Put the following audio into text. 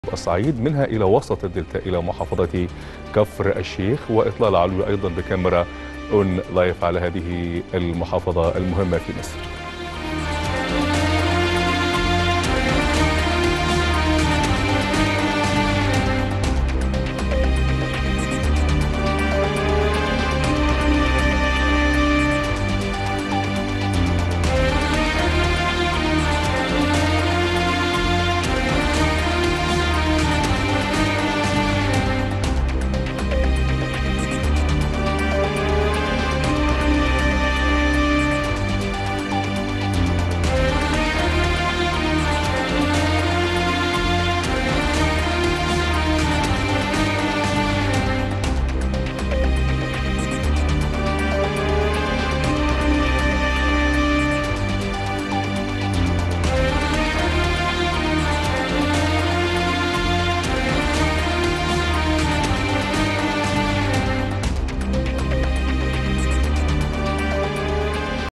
الصعيد منها إلى وسط الدلتا إلى محافظة كفر الشيخ، وإطلال علوي أيضا بكاميرا أون لايف على هذه المحافظة المهمة في مصر.